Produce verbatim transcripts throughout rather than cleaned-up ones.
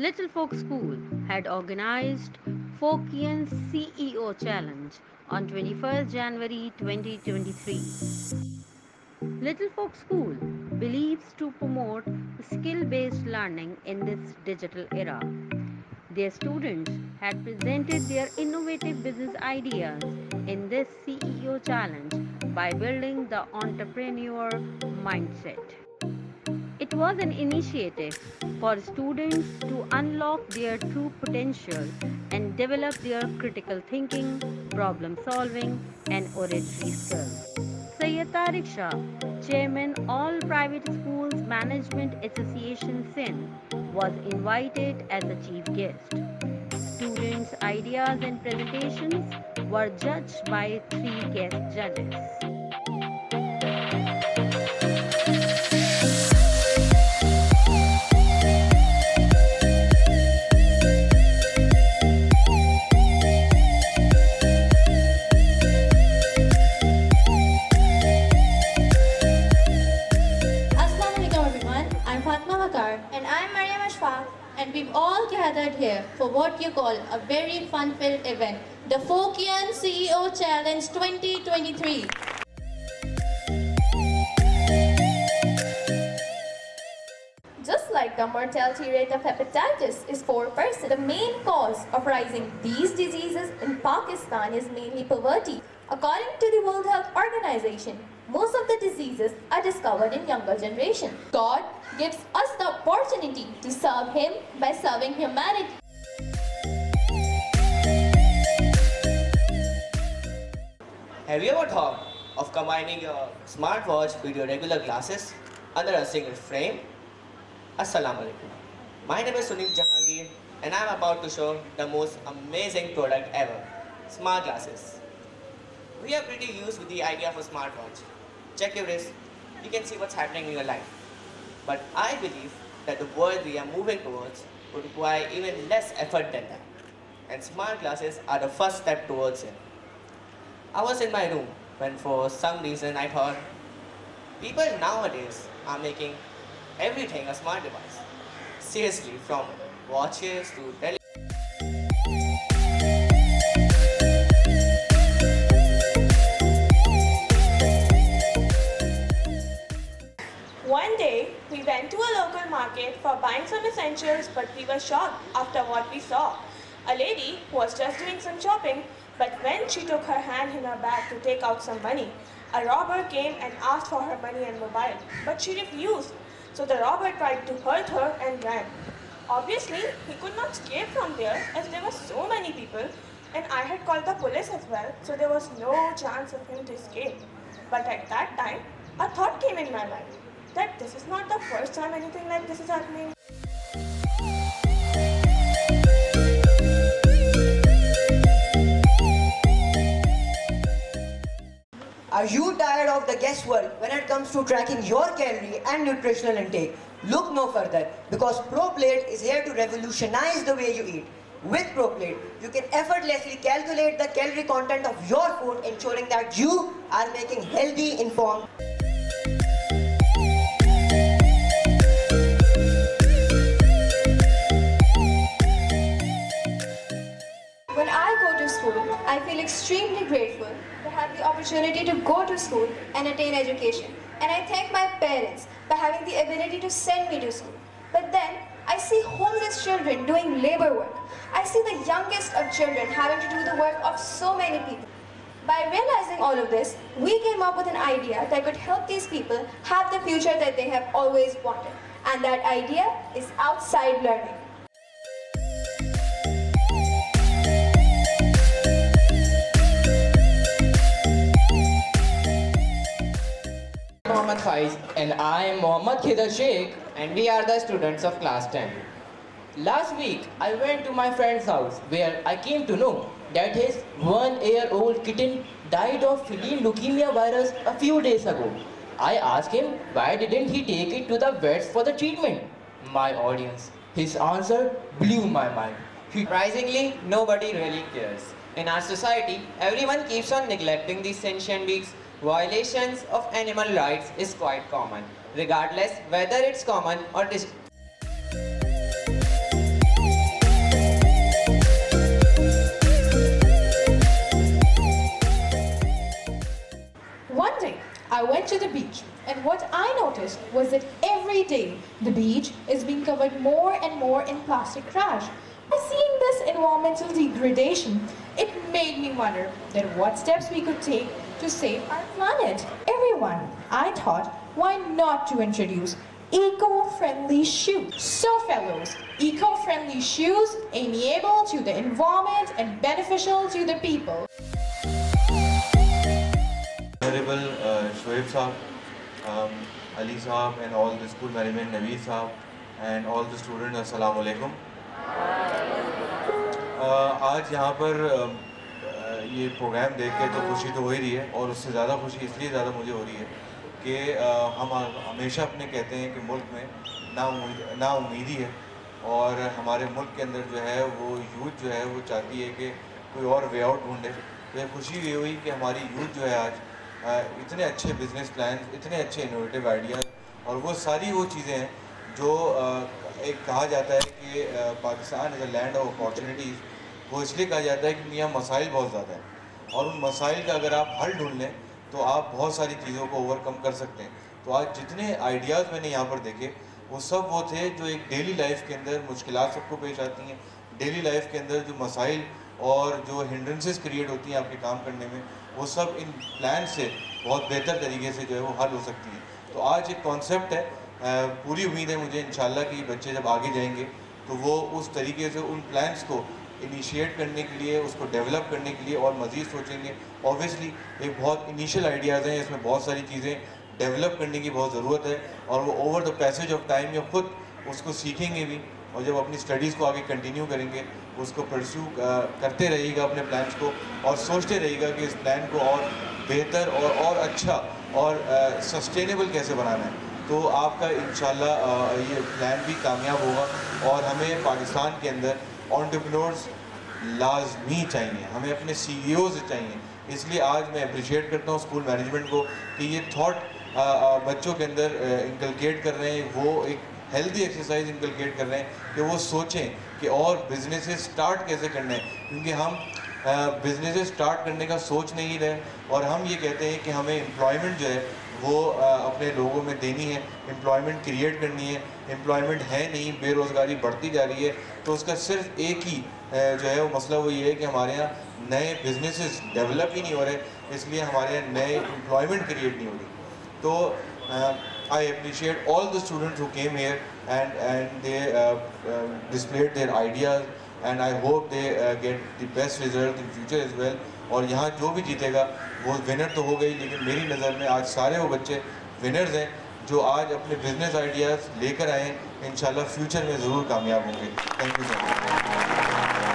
Little Folk School had organized Folkian's C E O Challenge on twenty-first January twenty twenty-three. Little Folk School believes to promote skill based learning in this digital era. Their students had presented their innovative business ideas in this C E O challenge by building the entrepreneurial mindset. It was an initiative for students to unlock their true potential and develop their critical thinking, problem solving, and oratory skills. Syed Tariq Shah, Chairman All Private Schools Management Association Sindh, was invited as a chief guest. Students' ideas and presentations were judged by three guest judges. And I'm Mariam Ashfaq, and we've all gathered here for what you call a very fun-filled event, the Folkians C E O Challenge twenty twenty-three. Just like the mortality rate of hepatitis is four percent, the main cause of rising these diseases in Pakistan is mainly poverty. According to the World Health Organization, most of the diseases are discovered in younger generation. God gives us the opportunity to serve Him by serving humanity. Have you ever thought of combining your smartwatch with your regular glasses under a single frame? Assalamu alaikum. My name is Sunil Jahangir and I am about to show the most amazing product ever, smart glasses. We are pretty used with the idea of a smartwatch. Check your wrist, you can see what's happening in your life. But I believe that the world we are moving towards would require even less effort than that. And smart glasses are the first step towards it. I was in my room when for some reason I thought, people nowadays are making everything a smart device. Seriously, from watches to television. One day, we went to a local market for buying some essentials, but we were shocked after what we saw. A lady was just doing some shopping, but when she took her hand in her bag to take out some money, a robber came and asked for her money and mobile, but she refused. So the robber tried to hurt her and ran. Obviously, he could not escape from there as there were so many people, and I had called the police as well, so there was no chance of him to escape. But at that time, a thought came in my mind that this is not the first time anything like this is happening. Are you tired of the guesswork when it comes to tracking your calorie and nutritional intake? Look no further, because ProPlate is here to revolutionize the way you eat. With ProPlate, you can effortlessly calculate the calorie content of your food, ensuring that you are making healthy, informed. When I go to school, I feel extremely grateful to have the opportunity to go to school and attain education. And I thank my parents for having the ability to send me to school. But then, I see homeless children doing labor work. I see the youngest of children having to do the work of so many people. By realizing all of this, we came up with an idea that could help these people have the future that they have always wanted. And that idea is outside learning. Mohammed Faiz and I am Mohammed Khidr Sheikh and we are the students of class ten. Last week I went to my friend's house where I came to know that his one-year-old kitten died of feline leukemia virus a few days ago. I asked him why didn't he take it to the vets for the treatment. My audience, his answer blew my mind. Surprisingly, nobody really cares. In our society, everyone keeps on neglecting these sentient beings. Violations of animal rights is quite common, regardless whether it's common or dis- was that every day the beach is being covered more and more in plastic trash. By seeing this environmental degradation, it made me wonder that what steps we could take to save our planet. Everyone, I thought, why not to introduce eco-friendly shoes? So fellows, eco-friendly shoes amiable to the environment and beneficial to the people. Honorable uh, Shoaib Saab, um, Ali Saab and all the school management, Naveed Saab and all the students, Assalamu alaikum. आज यहाँ पर ये programme देख के तो खुशी तो हो ही रही है और उससे ज़्यादा खुशी इसलिए ज़्यादा मुझे हो रही है कि हम हमेशा अपने कहते हैं कि मुल्क में ना उम्मीद ना उम्मीदी है और हमारे मुल्क के अंदर जो है वो यूथ जो है वो चाहती है कि कोई और वे आउट ढूंढे। तो ये खुशी ये हुई कि हमारी यूथ जो है आज इतने अच्छे बिजनेस प्लान, इतने अच्छे इनोवेटिव आइडियाज़ और वो सारी वो चीज़ें हैं जो एक कहा जाता है कि Pakistan is a land of opportunities. वो इसलिए कहा जाता है कि यहाँ मसाइल बहुत ज़्यादा हैं और उन मसाइल का अगर आप हल ढूंढ लें तो आप बहुत सारी चीज़ों को ओवरकम कर सकते हैं। तो आज जितने आइडियाज़ मैंने यहाँ पर देखे वो सब वो थे जो एक डेली लाइफ के अंदर मुश्किलात सबको पेश आती हैं, डेली लाइफ के अंदर जो मसाइल और जो हिंड्रेंसेस क्रिएट होती हैं आपके काम करने में, वो सब इन प्लान से बहुत बेहतर तरीके से जो है वो हल हो सकती है। तो आज एक कॉन्सेप्ट है, पूरी उम्मीद है मुझे इंशाल्लाह कि बच्चे जब आगे जाएंगे तो वो उस तरीके से उन प्लान्स को इनिशिएट करने के लिए, उसको डेवलप करने के लिए और मज़ीद सोचेंगे। ऑब्वियसली एक बहुत इनिशियल आइडियाज़ हैं, इसमें बहुत सारी चीज़ें डेवलप करने की बहुत ज़रूरत है और वो over the passage of time या खुद उसको सीखेंगे भी और जब अपनी स्टडीज़ को आगे कंटिन्यू करेंगे उसको परस्यू करते रहिएगा अपने प्लान्स को और सोचते रहिएगा कि इस प्लान को और बेहतर और और अच्छा और सस्टेनेबल कैसे बनाना है। तो आपका इंशाल्लाह ये प्लान भी कामयाब होगा और हमें पाकिस्तान के अंदर एंटरप्रेन्योर्स लाजमी चाहिए, हमें अपने सी ई ओज़ चाहिए। इसलिए आज मैं अप्रिशिएट करता हूँ स्कूल मैनेजमेंट को कि ये थॉट बच्चों के अंदर इंकलकेट कर रहे हैं, वो एक हेल्दी एक्सरसाइज इंकलकेट कर रहे हैं कि वो सोचें कि और बिजनेसेस स्टार्ट कैसे करने हैं, क्योंकि हम बिजनेसेस स्टार्ट करने का सोच नहीं रहे और हम ये कहते हैं कि हमें एम्प्लॉयमेंट जो है वो अपने लोगों में देनी है, एम्प्लॉयमेंट क्रिएट करनी है। एम्प्लॉयमेंट है नहीं, बेरोज़गारी बढ़ती जा रही है, तो उसका सिर्फ एक ही जो है वो मसला वो ये है कि हमारे यहाँ नए बिजनेसेस डेवलप ही नहीं हो रहे, इसलिए हमारे यहाँ नए एम्प्लॉयमेंट क्रिएट नहीं हो रही। तो I appreciate all the students who came here and and they displayed their ideas and I hope they get the best result in future as well. और यहाँ जो भी जीतेगा वो विनर तो हो गई, लेकिन मेरी नज़र में आज सारे वो बच्चे विनर्स हैं जो आज अपने बिजनेस आइडियाज़ लेकर आए हैं। इंशाल्लाह फ्यूचर में ज़रूर कामयाब होंगे। Thank you so much.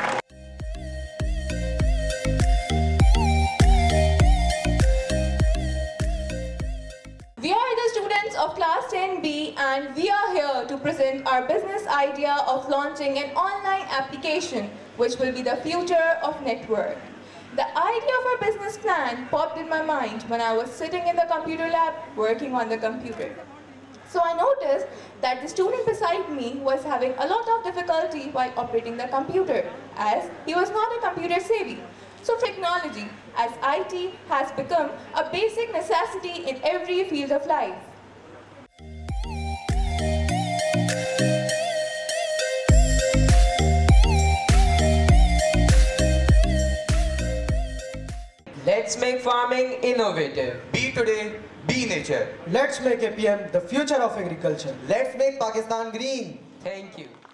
We are the students of class ten B and we are here to present our business idea of launching an online application which will be the future of network. The idea of our business plan popped in my mind when I was sitting in the computer lab working on the computer. So I noticed that the student beside me was having a lot of difficulty while operating the computer as he was not a computer savvy. So technology as I T has become a basic necessity in every field of life. Let's make farming innovative. Be today, be nature. Let's make A P M the future of agriculture. Let's make Pakistan green. Thank you.